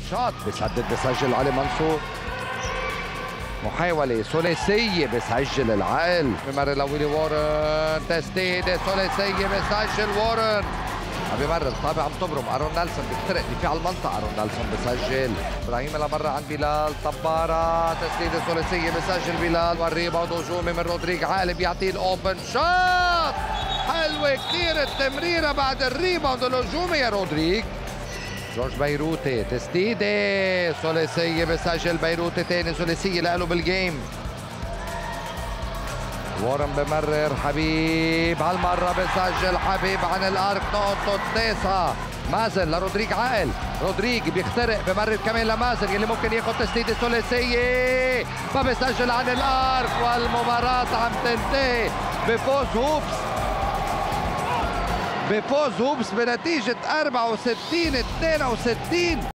شاط بسدد بسجل علي منصور. محاولة ثلاثية بسجل العقل. بمرر لويلي وارن، تسديدة ثلاثية بسجل وارن. عم بمرر طابع عم تبرم. ارون نيلسون بيخترق دفاع المنطقة. ارون نيلسون بسجل. ابراهيم لمرة عند بلال طبارة، تسديدة ثلاثية بسجل بلال. والريباوند هجومي من رودريج عقل بيعطيه الاوبن شوت. حلوة كثير التمريرة بعد الريباوند الهجومي يا رودريج. جورج بيروتي تسديدة ثلاثية بسجل بيروتي، ثاني ثلاثية له بالجيم. وارن بمرر، حبيب هالمرة بسجل حبيب عن الارك، نقطة التاسعة. مازن لرودريج عقل، رودريج بيخترق بمرر كمان لمازن يلي ممكن ياخذ تسديدة ثلاثية فبسجل عن الارك. والمباراة عم تنتهي بفوز هوبس بنتيجة 64-62.